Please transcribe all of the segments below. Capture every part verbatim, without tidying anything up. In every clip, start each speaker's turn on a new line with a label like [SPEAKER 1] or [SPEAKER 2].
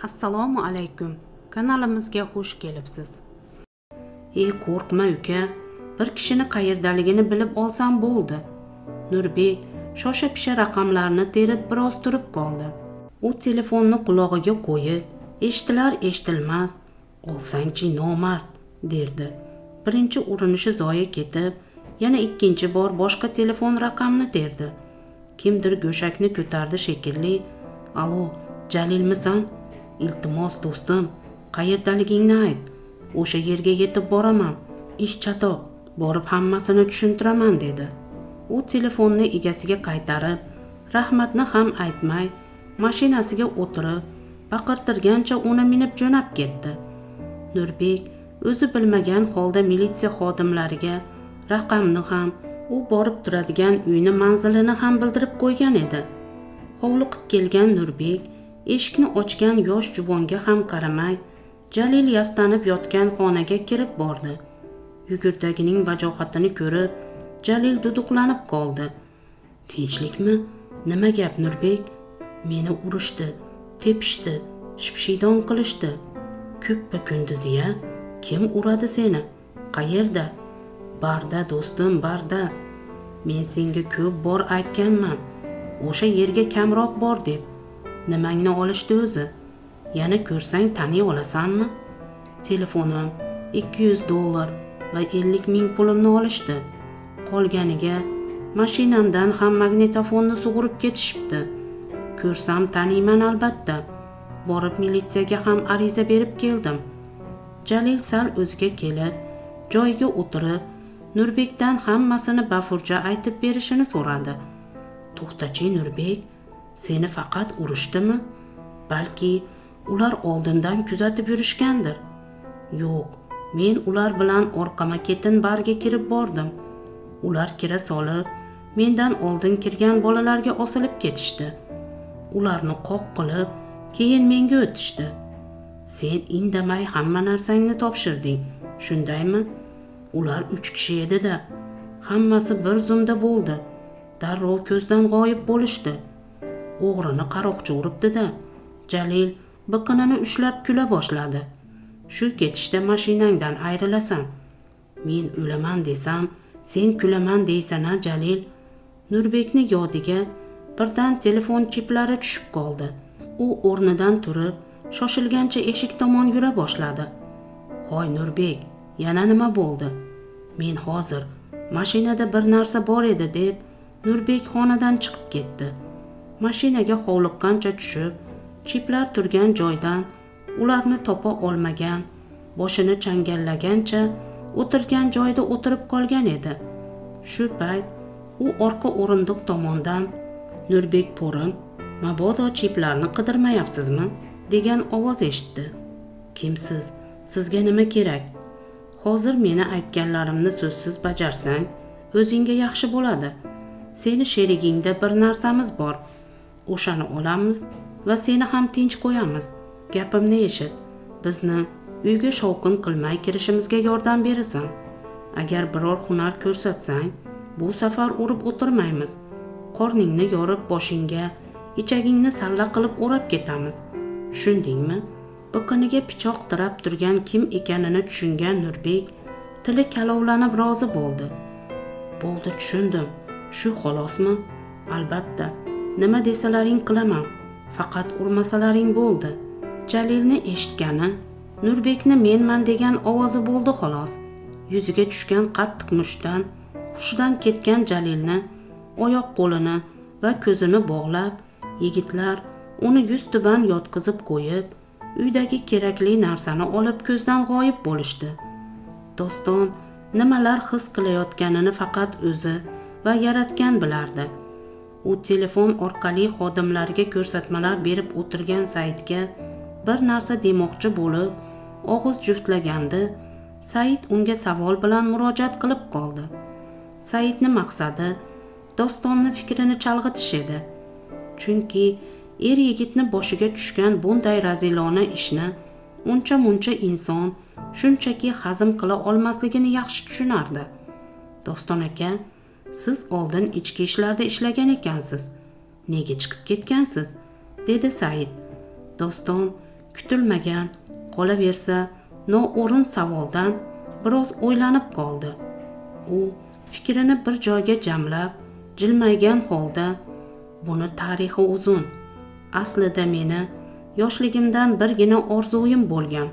[SPEAKER 1] Assalomu alaykum. Kanalimizga xush kelibsiz. Ey, qo'rqma uka, bir kishini qayerdaligini bilib olsam bo'ldi. Nurbek shosha-pisha raqamlarni terib biroz turib qoldi. U telefonni qulog'iga qo'yib, eshitilar eshitilmas, "Olsangchi nomard", derdi. Birinchi urinishi zoya ketib, yana ikkinchi bor boshqa telefon raqamni terdi. Kimdir go'shakni ko'tardi shekilli. "Alo, Jalilmisan? Iltimos do'stim, qayerdaligingni ayt. O'sha yerga yetib boraman. Ish chatoq, borib hammasini tushuntiraman", dedi. U telefonni egasiga qaytarib, rahmatni ham aytmay, mashinasiga o'tirib, baqirtirgancha uni minib jo'nab ketdi. Nurbek o'zi bilmagan holda militsiya xodimlariga raqamni ham, u borib turadigan uyni manzilini ham bildirib qo'ygan edi. Hovliqib kelgan Nurbek eshikni ochgan yosh juvonga ham qaramay, Jalil yastanib yotgan xonaga kirib bordi. Yugurdagining vajohatini ko'rib, Jalil duduqlanib qoldi. "Tinchlikmi? Nima gap Nurbek? Meni urishdi, tepishdi, shipshidon qilishdi. Ko'ppa kunduziya? Kim uradi seni? Qayerda?" "Barda do'stim, barda. Men senga ko'p bor aytganman. O'sha yerga kamroq bor deb. Nimangni olishdi o'zi? Yana ko'rsang taniy olasanmi? Telefonim, ikki yuz dollar va ellik ming pulimni olishdi. Qolganiga mashinamdan ham magnitofonni sug'urib ketishibdi. Ko'rsam taniyman albatta. Borib militsiyaga ham ariza berib keldim." Jalil sal o'ziga kelib, joyiga o'tirib, Nurbekdan hammasini bafurja aytib berishini so'radi. "To'xtachi Nurbek, seni faqat urishdimi? Balki ular oldindan kuzatib yurishgandir." "Yo'q, men ular bilan orqama-ketin barga kirib bordim. Ular kira solib, mendan oldin kirgan bolalarga osilib ketishdi. Ularni qoq qilib, keyin menga o'tishdi. Sen indamay hamma narsangni topshirding, shundaymi? Ular uch kishi edi-da, hammasi bir zumda bo'ldi. Darrov ko'zdan g'oyib bo'lishdi. O'g'rini qaroqchi uribdi-da." Jalil biqinini ushlab kula boshladi. "Shu ketishda mashinangdan ayrilasan. Men o'laman desam, sen kulaman deysan-a Jalil?" Nurbekni yodiga birdan telefon chiplari tushib qoldi. U o'rnidan turib, shoshilgancha eshik tomon yura boshladi. "Hoy Nurbek, yana nima bo'ldi?" "Men hozir mashinada bir narsa bor edi", deb Nurbek xonadan chiqib ketdi. Mashinaga hovliqqancha tushib, chiplar turgan joydan ularni topa olmagan, boshini changallagancha o'tirgan joyida o'tirib qolgan edi. Shu payt u orqa o'rindiq tomondan "Nurbek po'rim, mabodo chiplarni qidirmayapsizmi?" degan ovoz eshitdi. "Kimsiz? Sizga nima kerak?" "Hozir meni aytganlarimni so'zsiz bajarsang, o'zingga yaxshi bo'ladi. Seni sherigingda bir narsamiz bor. O'shani olamiz va seni ham tinch qo'yamiz. Gapimni eshit. Bizni uyga shovqin qilmay kirishimizga yordam berasan. Agar biror hunar ko'rsatsang, bu safar urib o'tirmaymiz. Qorningni yorib boshingga, ichagingni salla qilib o'rab ketamiz. Tushundingmi?" Biqiniga pichoq tirab turgan kim ekanini tushungan Nurbek tili kalovlanib rozi bo'ldi. "Bo'ldi, tushundim. Shu xolosmi? Albatta. Nima desalaring qilaman. Faqat urmasalaring bo'ldi." Jalilni eshitgani Nurbekni menman degan ovozi bo'ldi xolos. Yuziga tushgan qattiq mushdan hushidan ketgan Jalilni, oyoq qo'lini va ko'zini bog'lab, yigitlar uni yuztuban yotqizib qo'yib, uydagi kerakli narsani olib ko'zdan g'oyib bo'lishdi. Doston nimalar his qilayotganini faqat o'zi va Yaratgan bilardi. U telefon orqali xodimlarga ko'rsatmalar berib o'tirgan Saidga bir narsa demoqchi bo'lib, og'iz juftlagandi. Said unga savol bilan murojaat qilib qoldi. Saidni maqsadi Dostonni fikrini chalg'itish edi. Chunki er yigitni boshiga tushgan bunday razilona ishni uncha-muncha inson shunchaki hazm qila olmasligini yaxshi tushunardi. "Doston aka, siz oldin ichki ishlarda ishlagan ekansiz. Nega chiqib ketgansiz?" dedi Said. Doston kutilmagan, qolaversa noo'rin savoldan biroz o'ylanib qoldi. U fikrini bir joyga jamlab, jilmaygan holda, buni tarixi uzun. Aslida meni yoshligimdan birgina orzuyim bo'lgan.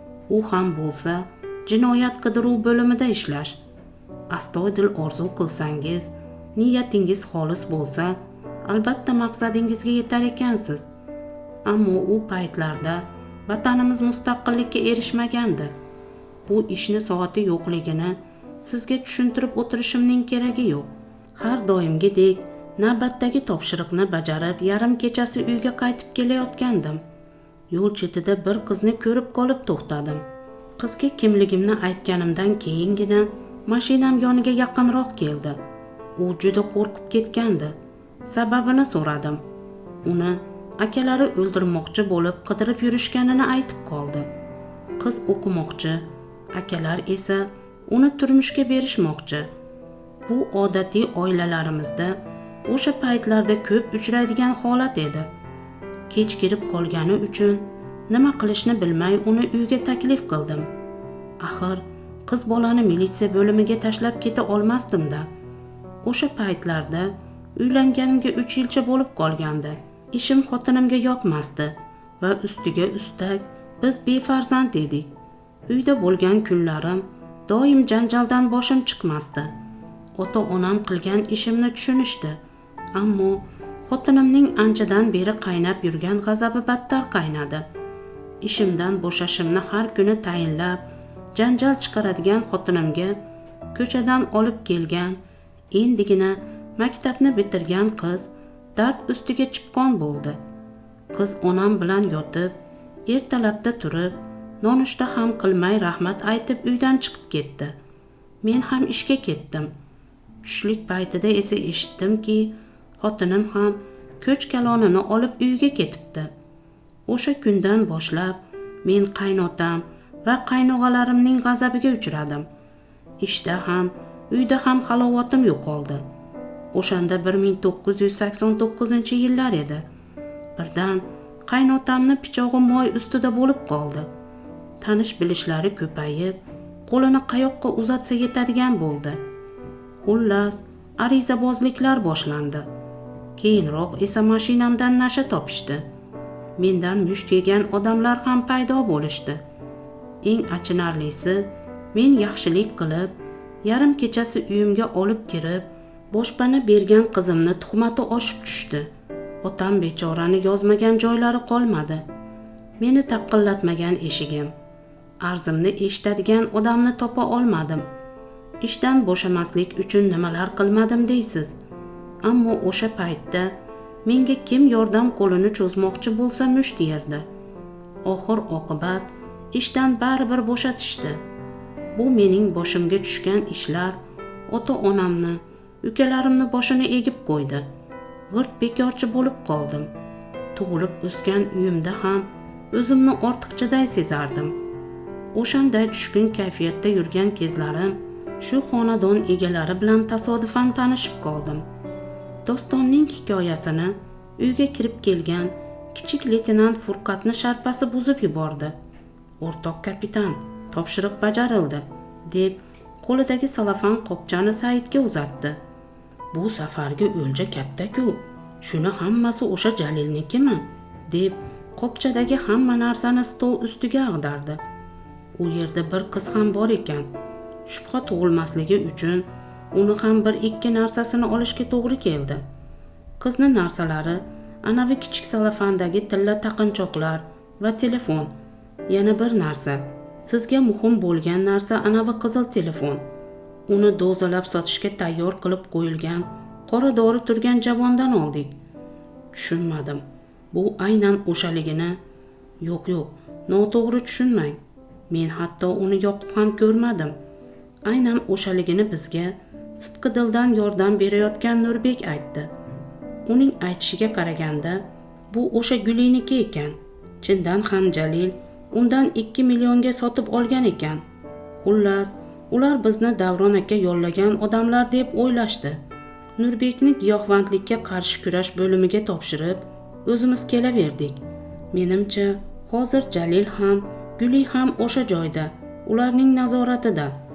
[SPEAKER 1] U ham bo'lsa jinoyat qidiruv bo'limida ishlash. Astoydil orzu qilsangiz, niyatingiz xolis bo'lsa, albatta maqsadingizga yetar ekansiz. Ammo u paytlarda vatanimiz mustaqillikka erishmagandi. Bu ishni soati yo'qligini sizga tushuntirib o'tirishimning keragi yo'q. Har doimgidek navbatdagi topshiriqni bajarib, yarim kechasi uyga qaytib kelayotgandim. Yo'l chetida bir qizni ko'rib qolib to'xtadim. Qizga kimligimni aytganimdan keyingina mashinam yoniga yaqinroq keldi. U juda qo'rqib ketgandi. Sababini so'radim. Uni akalari o'ldirmoqchi bo'lib qidirib yurishganini aytib qoldi. Qiz o'qimoqchi, akalar esa uni turmushga berishmoqchi. Bu odatiy oilalarimizda o'sha paytlarda ko'p uchraydigan holat edi. Kech kirib qolgani uchun nima qilishni bilmay uni uyga taklif qildim. Axir qiz bolani militsiya bo'limiga tashlab keta olmasdim-da. O'sha paytlarda uylanganimga uch yilcha bo'lib qolgandi. Ishim xotinimga yoqmasdi va ustiga ustak biz befarzand edik. Uyda bo'lgan kunlarim doim janjaldan boshim chiqmasdi. Ota-onam qilgan ishimni tushunishdi, ammo xotinimning anchadan beri qaynab yurgan g'azabi battar qaynadi. Ishimdan bo'shashimni har kuni tayinlab, janjal chiqaradigan xotinimga ko'chadan olib kelgan, endigina maktabni bitirgan qiz dard ustiga chipqon bo'ldi. Qiz onam bilan yotib, ertalabda turib, nonushta ham qilmay rahmat aytib uydan chiqib ketdi. Men ham ishga ketdim. Tushlik paytida esa eshitdimki, xotinim ham ko'ch kalonini olib uyiga ketibdi. O'sha kundan boshlab men qaynotam va qaynog'alarimning g'azabiga uchradim. Ishda ham, uyda ham halovatim yo'qoldi. O'shanda bir ming to'qqiz yuz sakson to'qqizinchi yillar edi. Birdan qaynotamni pichog'i moy ustida bo'lib qoldi. Tanish bilishlari ko'payib, qo'lini qayoqqa uzatsa yetadigan bo'ldi. Xullas, arizabozliklar boshlandi. Keyinroq esa mashinamdan nasha topishdi. Mendan musht yegan odamlar ham paydo bo'lishdi. Eng achinarlisi, men yaxshilik qilib, yarim kechasi uyimga olib kirib, boshpana bergan qizimni tuhmati oshib tushdi. Otam bechorani yozmagan joylari qolmadi. Meni taqillatmagan eshigim. Arzimni eshitadigan odamni topa olmadim. Ishdan bo'shamaslik uchun nimalar qilmadim deysiz. Ammo o'sha paytda menga kim yordam qo'lini cho'zmoqchi bo'lsa musht yerdi. Oxir oqibat ishdan baribir bo'shatishdi. Bu mening boshimga tushgan ishlar ota-onamni, ukalarimni boshini egib qo'ydi. G'irt bekorchi bo'lib qoldim. Tug'ilib o'sgan uyimda ham o'zimni ortiqchaday sezardim. O'shanday tushkun kayfiyatda yurgan kezlarim shu xonadon egalari bilan tasodifan tanishib qoldim. Dostonning hikoyasini uyga kirib kelgan kichik leytenant Furqatni sharpasi buzib yubordi. "O'rtoq kapitan, topshiriq bajarildi", deb qo'lidagi salafan qopchani Saidga uzatdi. "Bu safargi o'lja katta-ku, shuni hammasi o'sha Jalilnikimi?" deb qopchadagi hamma narsani stol ustiga ag'dardi. U yerda bir qiz ham bor ekan. Shubha tug'ilmasligi uchun uni ham bir ikki narsasini olishga to'g'ri keldi. Qizni narsalari anavi kichik salafandagi tilla taqinchoqlar va telefon. Yana bir narsa, sizga muhim bo'lgan narsa anavi qizil telefon. Uni dozalab sotishga tayyor qilib qo'yilgan qora dori turgan javondan oldik. Tushunmadim. Bu aynan o'shaligini. Yo'q, yo'q, noto'g'ri tushunmang. Men hatto uni yoqib ham ko'rmadim. Aynan o'shaligini bizga sidqi dildan yordam berayotgan Nurbek aytdi. Uning aytishiga qaraganda, bu o'sha Guliniki ekan. Chindan ham Jalil undan ikki millionga sotib olgan ekan. Xullas, ular bizni Davron aka yollagan odamlar deb o'ylashdi. Nurbekni giyohvandlikka qarshi kurash bo'limiga topshirib, o'zimiz kelaverdik. Menimcha, hozir Jalil ham, Guli ham o'sha joyda, ularning nazoratida.